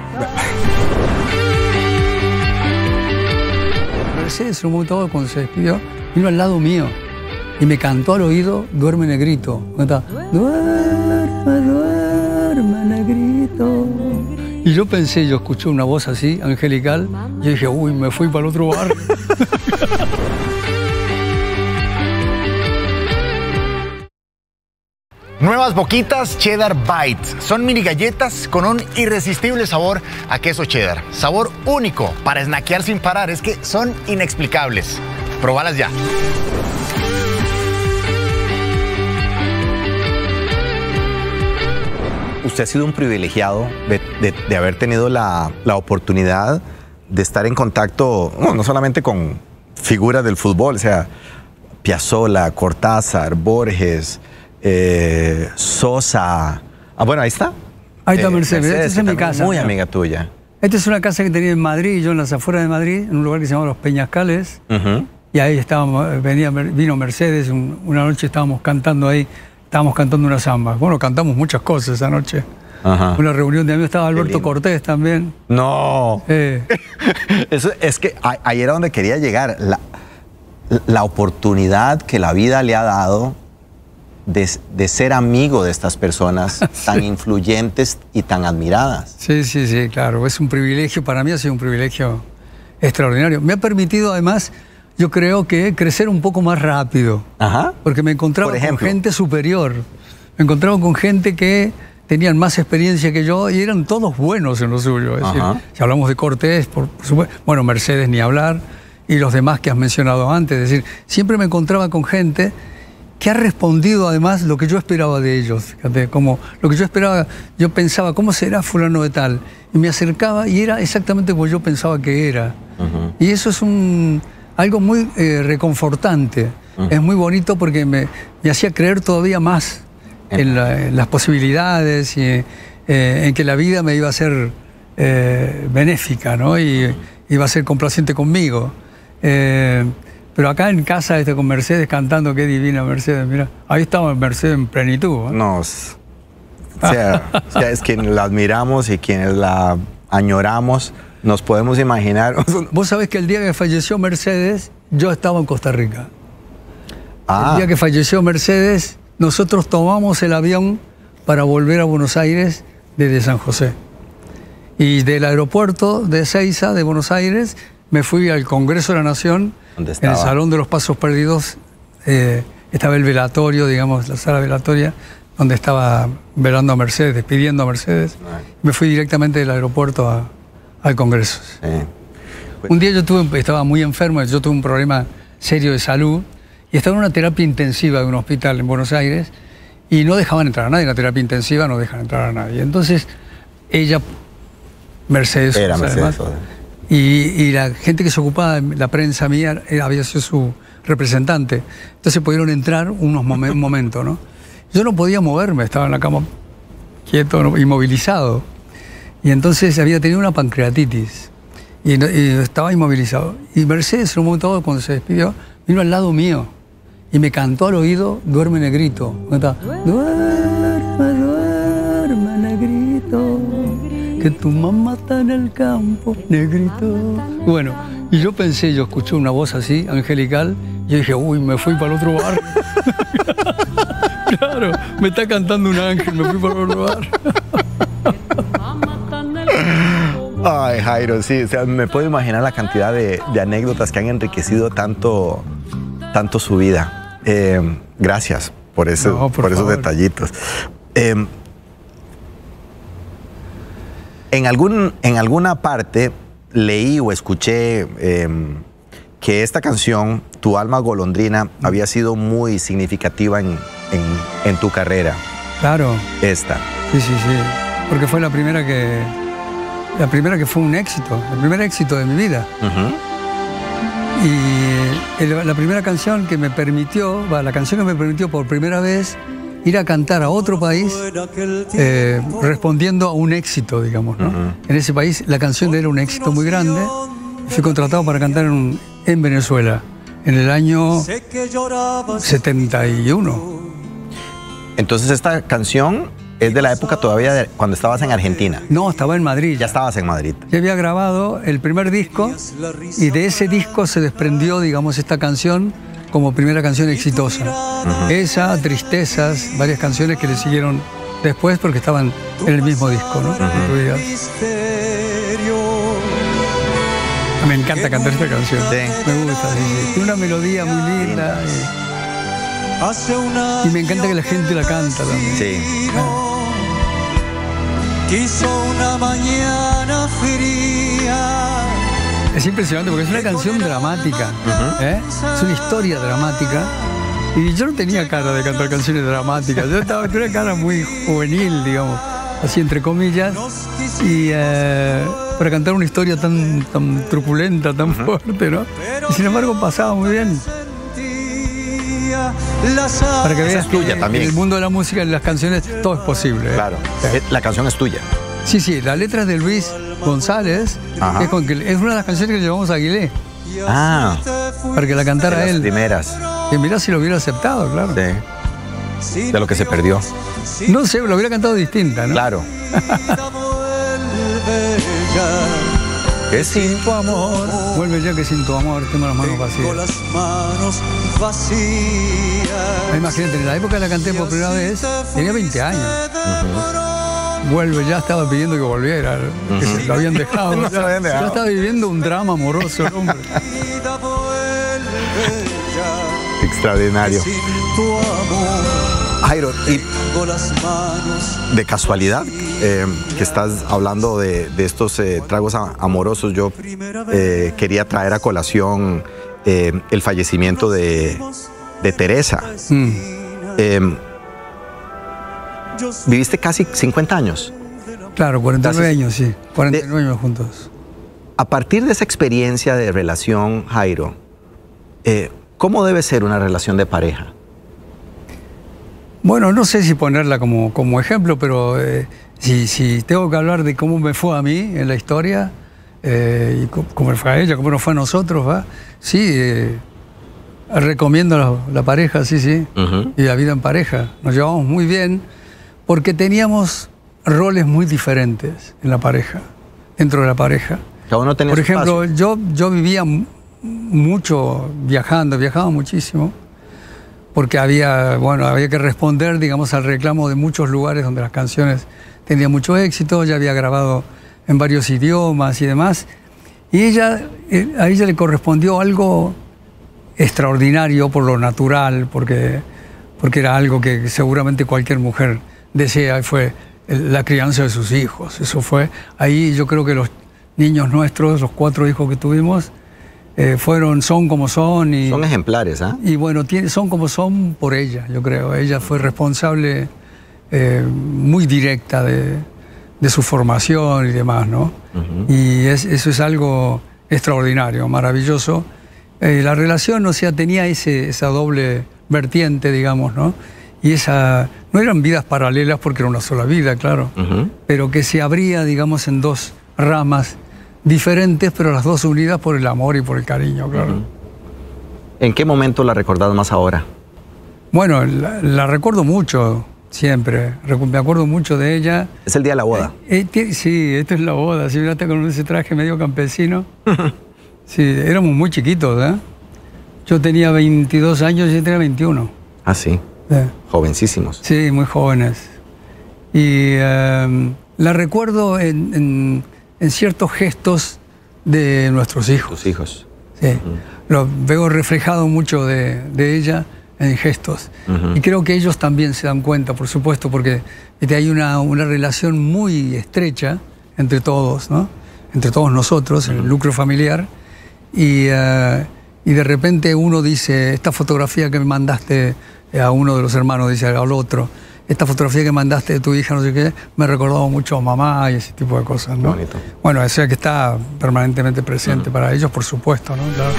Mercedes, en un momento cuando se despidió, vino al lado mío y me cantó al oído Duerme Negrito. Cantaba, duerme, duerme, negrito. Y yo pensé, yo escuché una voz así, angelical, y dije, uy, me fui para el otro bar. Nuevas Boquitas Cheddar Bites. Son mini galletas con un irresistible sabor a queso cheddar. Sabor único para snackear sin parar. Es que son inexplicables. Probalas ya. Usted ha sido un privilegiado de, de, de haber tenido la, la oportunidad de estar en contacto, no, no solamente con figuras del fútbol, o sea, Piazzolla, Cortázar, Borges, eh, Sosa. Ah, bueno, ahí está. Ahí está Eh, Mercedes, esta es que mi también casa. Muy amiga tuya. Esta es una casa que tenía en Madrid, yo en las afueras de Madrid, en un lugar que se llama Los Peñascales. Uh-huh. Y ahí estábamos, venía, vino Mercedes, un- una noche estábamos cantando ahí, estábamos cantando una samba. Bueno, cantamos muchas cosas esa noche. Ajá. Una reunión de amigos, estaba Alberto lindo. Cortés también. No. Eh, Eso es que a- ahí era donde quería llegar. La, la oportunidad que la vida le ha dado de, de ser amigo de estas personas tan influyentes y tan admiradas. sí, sí, sí, claro, es un privilegio, para mí ha sido un privilegio extraordinario. Me ha permitido además, yo creo que crecer un poco más rápido. Ajá. Porque me encontraba Por con ejemplo. gente superior. Me encontraba con gente que tenían más experiencia que yo y eran todos buenos en lo suyo. Es decir, Ajá. si hablamos de Cortés, por, por supuesto, bueno, Mercedes ni hablar, y los demás que has mencionado antes. Es decir, siempre me encontraba con gente que ha respondido además lo que yo esperaba de ellos. Fíjate, como lo que yo esperaba, yo pensaba, ¿cómo será fulano de tal? Y me acercaba y era exactamente como yo pensaba que era. Ujú. Y eso es un, algo muy eh, reconfortante. Ujú. Es muy bonito porque me, me hacía creer todavía más en, la- en las posibilidades y eh, en que la vida me iba a ser eh, benéfica, ¿no? Y iba a ser complaciente conmigo. Eh, pero acá en casa este, con Mercedes cantando, qué divina Mercedes, mira, ahí estaba Mercedes en plenitud. ¿eh? Nos, o sea, o sea, es quien la admiramos y quienes la añoramos, nos podemos imaginar. Vos sabés que el día que falleció Mercedes, yo estaba en Costa Rica. Ah, El día que falleció Mercedes, nosotros tomamos el avión para volver a Buenos Aires desde San José. Y del aeropuerto de Ezeiza, de Buenos Aires, me fui al Congreso de la Nación, ¿Dónde en el estaba? Salón de los Pasos Perdidos. Eh, estaba el velatorio, digamos, la sala velatoria, donde estaba velando a Mercedes, despidiendo a Mercedes. Ah. Me fui directamente del aeropuerto a- al Congreso. sí. Un día yo tuve, estaba muy enfermo, yo tuve un problema serio de salud y estaba en una terapia intensiva de un hospital en Buenos Aires y no dejaban entrar a nadie, en la terapia intensiva no dejan entrar a nadie. Entonces ella, Mercedes, Era Sosa, Mercedes además, Sosa. y, y la gente que se ocupaba de la prensa mía era- había sido su representante. Entonces pudieron entrar unos momen- un momento, ¿no? Yo no podía moverme, estaba en la cama quieto, ¿no? Inmovilizado. Y entonces había tenido una pancreatitis. Y, no- y estaba inmovilizado. Y Mercedes, en un momento dado, cuando se despidió, vino al lado mío y me cantó al oído Duerme Negrito. Cantaba, Duerme, duerme, negrito, que tu mamá está en el campo, negrito. Bueno, y yo pensé, yo escuché una voz así, angelical, y yo dije, uy, me fui para el otro bar. Claro, me está cantando un ángel, me fui para el otro bar. Ay, Jairo, sí, o sea, me puedo imaginar la cantidad de, de anécdotas que han enriquecido tanto, tanto su vida. Eh, gracias por, ese- No, por por esos favor. detallitos. Eh, en, algún, en alguna parte leí o escuché eh, que esta canción, Tu alma golondrina, había sido muy significativa en, en, en tu carrera. Claro. Esta. Sí, sí, sí. Porque fue la primera que. La primera que fue un éxito, el primer éxito de mi vida. Ujú. Y el- la primera canción que me permitió, va, la canción que me permitió por primera vez ir a cantar a otro país, eh, respondiendo a un éxito, digamos, ¿no? Ujú. En ese país la canción de él era un éxito muy grande. Y fui contratado para cantar en, un- en Venezuela, en el año setenta y uno. Entonces esta canción es de la época todavía de cuando estabas en Argentina. No, estaba en Madrid. Ya estabas en Madrid. Ya había grabado el primer disco y de ese disco se desprendió, digamos, esta canción como primera canción exitosa. Esa, Tristezas, varias canciones que le siguieron después porque estaban en el mismo disco, ¿no? Incluidas. Me encanta cantar esta canción. Sí. Me gusta, sí, sí. Tiene una melodía muy linda. y- hace una Y me encanta que la gente la canta también. Sí. quiso una mañana fría. Es impresionante porque es una canción dramática, ¿eh? Es una historia dramática. Y yo no tenía cara de cantar canciones dramáticas. Yo estaba con una cara muy juvenil, digamos, así entre comillas. Y eh, para cantar una historia tan, tan truculenta, tan fuerte, ¿no? Y sin embargo pasaba muy bien. Para que veas es tuya que también. en el mundo de la música, en las canciones, todo es posible, ¿eh? Claro. La canción es tuya. Sí, sí, la letra es de Luis González, Ajá. es, con que, es una de las canciones que llevamos a Aguilé, Ah, para que la cantara de las él. primeras. Y mirá si lo hubiera aceptado, claro. Sí. De lo que se perdió. No sé, lo hubiera cantado distinta, ¿no? Claro. Que sin tu amor. Vuelve ya que sin tu amor tengo las manos Con vacías. las manos vacías. Imagínate, en la época que la canté por primera vez, tenía veinte años. Vuelve, ya estaba pidiendo que volviera, que se lo habían dejado. No se lo habían dejado. Ya estaba viviendo un drama amoroso el hombre. Extraordinario. Sin tu amor. Jairo, y Con las manos de casualidad, eh, que estás hablando de, de estos eh, tragos a- amorosos, yo eh, quería traer a colación eh, el fallecimiento de, de Teresa. Mm. Eh, viviste casi cincuenta años. Claro, cuarenta y nueve Entonces, años, sí. cuarenta y nueve años juntos. A partir de esa experiencia de relación, Jairo, eh, ¿cómo debe ser una relación de pareja? Bueno, no sé si ponerla como, como ejemplo, pero eh, si, si tengo que hablar de cómo me fue a mí en la historia, eh, y cómo, cómo fue a ella, cómo nos fue a nosotros, ¿va? Sí, eh, recomiendo la, la pareja, sí, sí, Ujú. y la vida en pareja. Nos llevamos muy bien porque teníamos roles muy diferentes en la pareja, dentro de la pareja. Cada uno tenía Por su ejemplo, espacio. yo, yo vivía m- mucho viajando, viajaba muchísimo, porque había, bueno, había que responder, digamos, al reclamo de muchos lugares donde las canciones tenían mucho éxito, ya había grabado en varios idiomas y demás, y ella, eh, a ella le correspondió algo extraordinario por lo natural, porque, porque era algo que seguramente cualquier mujer desea, y fue el- la crianza de sus hijos. Eso fue, ahí yo creo que los niños nuestros, los cuatro hijos que tuvimos, eh, fueron, son como son, y, Son ejemplares, ¿ah? y bueno, tiene- son como son por ella, yo creo. Ella fue responsable eh, muy directa de, de su formación y demás, ¿no? Y es- eso es algo extraordinario, maravilloso. Eh, la relación, o sea, tenía ese, esa doble vertiente, digamos, ¿no? Y esa, no eran vidas paralelas porque era una sola vida, claro, Ujú. pero que se abría, digamos, en dos ramas diferentes, pero las dos unidas por el amor y por el cariño, claro. ¿En qué momento la recordás más ahora? Bueno, la, la recuerdo mucho, siempre. Recu- Me acuerdo mucho de ella. Es el día de la boda. Eh, ti- sí, esto es la boda. Si miraste con ese traje medio campesino. Sí, éramos muy chiquitos, ¿eh? Yo tenía veintidós años y ella tenía veintiuno. Ah, sí. Eh, Jovencísimos. Sí, muy jóvenes. Y eh, la recuerdo en, en- en ciertos gestos de nuestros hijos. Tus hijos. Sí. Lo veo reflejado mucho de, de ella en gestos. Ujú. Y creo que ellos también se dan cuenta, por supuesto, porque este, hay una, una relación muy estrecha entre todos, ¿no? Entre todos nosotros, en el núcleo familiar. Y, eh, y de repente uno dice, esta fotografía que me mandaste a uno de los hermanos, dice al otro, esta fotografía que mandaste de tu hija, no sé qué, me recordaba mucho a mamá y ese tipo de cosas, ¿no? Bonito. Bueno, o sea que está permanentemente presente para ellos, por supuesto, ¿no? Claro.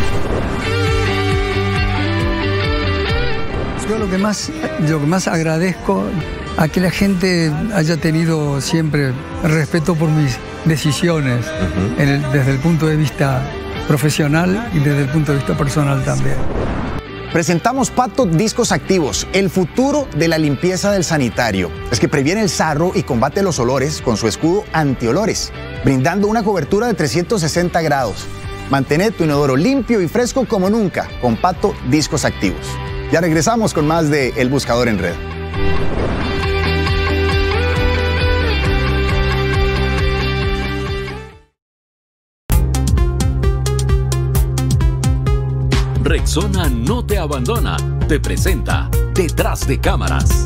Yo lo que más, lo que más agradezco a que la gente haya tenido siempre respeto por mis decisiones, en el- desde el punto de vista profesional y desde el punto de vista personal también. Presentamos Pato Discos Activos, el futuro de la limpieza del sanitario. Es que previene el sarro y combate los olores con su escudo antiolores, brindando una cobertura de trescientos sesenta grados. Mantén tu inodoro limpio y fresco como nunca con Pato Discos Activos. Ya regresamos con más de El Buscador en Red. Rexona no te abandona. Te presenta Detrás de Cámaras.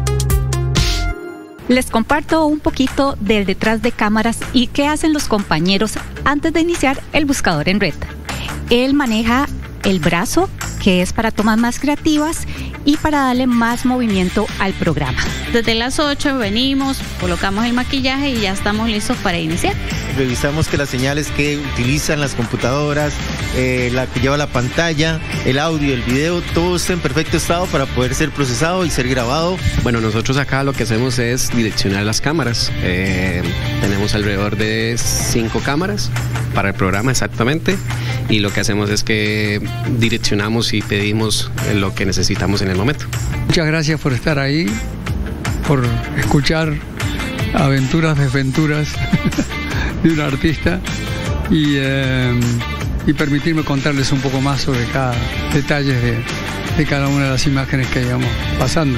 Les comparto un poquito del detrás de cámaras y qué hacen los compañeros antes de iniciar el buscador en red. Él maneja el brazo, que es para tomas más creativas y para darle más movimiento al programa. Desde las ocho venimos, colocamos el maquillaje y ya estamos listos para iniciar. Revisamos que las señales que utilizan las computadoras, eh, la que lleva la pantalla, el audio, el video, todo esté en perfecto estado para poder ser procesado y ser grabado. Bueno, nosotros acá lo que hacemos es direccionar las cámaras. Eh, tenemos alrededor de cinco cámaras para el programa exactamente, y lo que hacemos es que direccionamos y pedimos lo que necesitamos en el momento. Muchas gracias por estar ahí, por escuchar aventuras, desventuras de un artista y, eh, y permitirme contarles un poco más sobre cada detalle de, de cada una de las imágenes que íbamos pasando.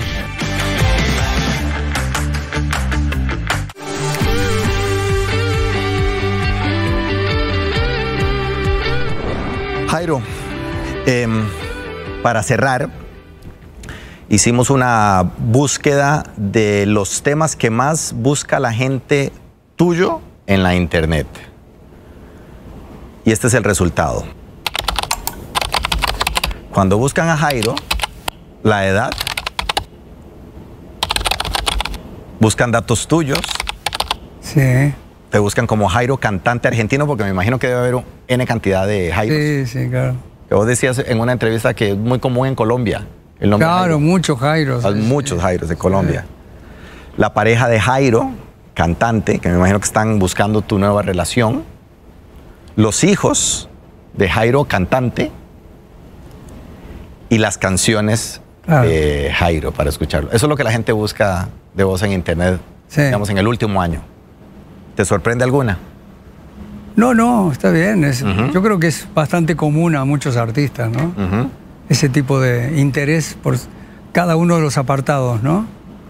Jairo, eh, para cerrar, hicimos una búsqueda de los temas que más busca la gente tuyo en la internet. Y este es el resultado. Cuando buscan a Jairo, la edad, buscan datos tuyos. Sí. Te buscan como Jairo, cantante argentino, porque me imagino que debe haber un N cantidad de Jairos. Sí, sí, claro. Que vos decías en una entrevista que es muy común en Colombia. El nombre claro, Jairo. muchos Jairos. Hay muchos Jairos de Colombia. Sí. La pareja de Jairo, cantante, que me imagino que están buscando tu nueva relación. Los hijos de Jairo, cantante. Y las canciones claro. de Jairo para escucharlo. Eso es lo que la gente busca de vos en internet, sí. digamos, en el último año. ¿Te sorprende alguna? No, no, está bien. Es, uh-huh. Yo creo que es bastante común a muchos artistas, ¿no? Uh-huh. Ese tipo de interés por cada uno de los apartados, ¿no?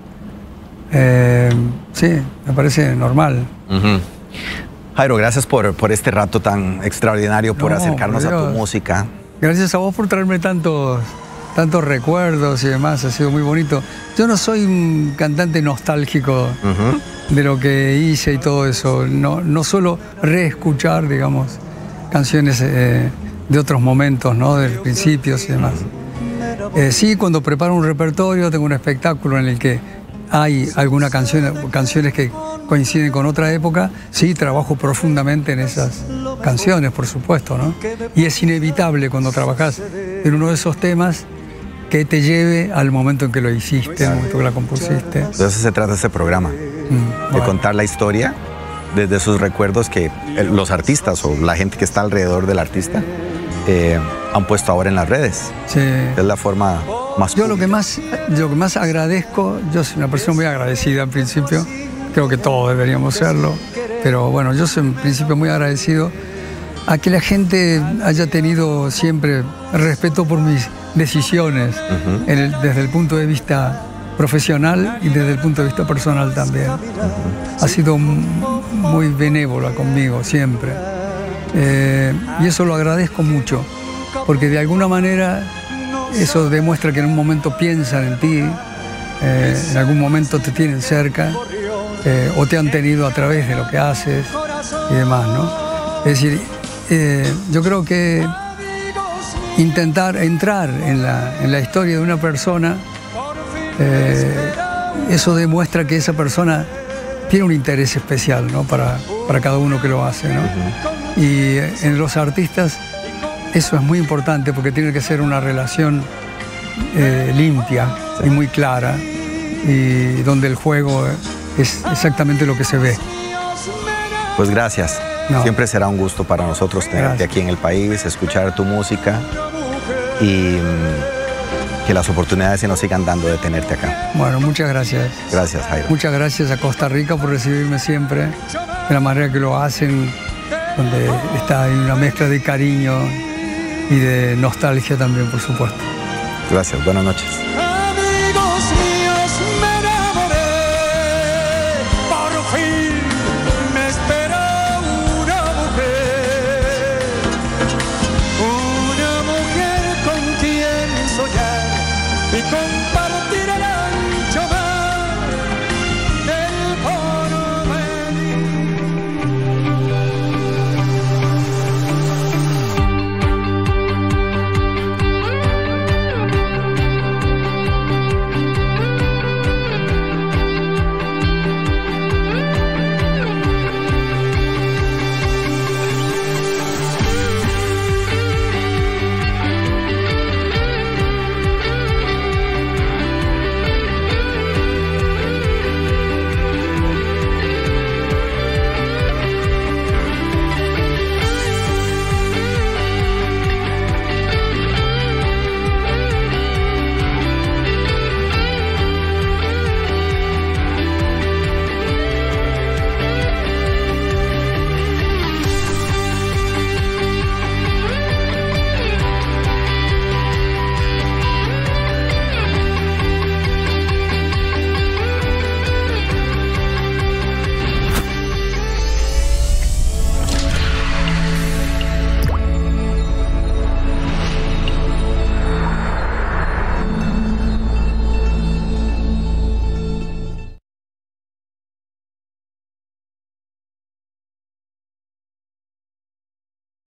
Eh, sí, me parece normal. Uh-huh. Jairo, gracias por, por este rato tan extraordinario, por no, acercarnos por a tu música. Gracias a vos por traerme tantos, tantos recuerdos y demás, ha sido muy bonito. Yo no soy un cantante nostálgico uh-huh. de lo que hice y todo eso. No, no suelo reescuchar, digamos, canciones eh, de otros momentos, ¿no? De principios y demás. Eh, sí, cuando preparo un repertorio, tengo un espectáculo en el que hay algunas canciones, canciones que coinciden con otra época, sí, trabajo profundamente en esas canciones, por supuesto, ¿no? Y es inevitable cuando trabajas en uno de esos temas que te lleve al momento en que lo hiciste, al momento que la compusiste. De eso se trata este programa, mm, de bueno. contar la historia desde sus recuerdos que los artistas o la gente que está alrededor del artista eh, han puesto ahora en las redes. Sí. Es la forma más Yo lo que más, lo que más agradezco, yo soy una persona muy agradecida en principio, creo que todos deberíamos serlo, pero bueno, yo soy en principio muy agradecido a que la gente haya tenido siempre respeto por mis decisiones, uh-huh. en el, desde el punto de vista profesional y desde el punto de vista personal también. Uh-huh. Ha sido muy benévola conmigo siempre. Eh, y eso lo agradezco mucho, porque de alguna manera eso demuestra que en un momento piensan en ti, eh, en algún momento te tienen cerca, eh, o te han tenido a través de lo que haces y demás, ¿no? Es decir, eh, yo creo que intentar entrar en la, en la historia de una persona, eh, eso demuestra que esa persona tiene un interés especial, ¿no? para, para cada uno que lo hace, ¿no? Uh-huh. Y en los artistas eso es muy importante porque tiene que ser una relación eh, limpia sí. y muy clara, y donde el juego es exactamente lo que se ve. Pues gracias. No. Siempre será un gusto para nosotros tenerte gracias. Aquí en el país, escuchar tu música y que las oportunidades se nos sigan dando de tenerte acá. Bueno, muchas gracias. Gracias, Jairo. Muchas gracias a Costa Rica por recibirme siempre, de la manera que lo hacen, donde está ahí una mezcla de cariño y de nostalgia también, por supuesto. Gracias, buenas noches.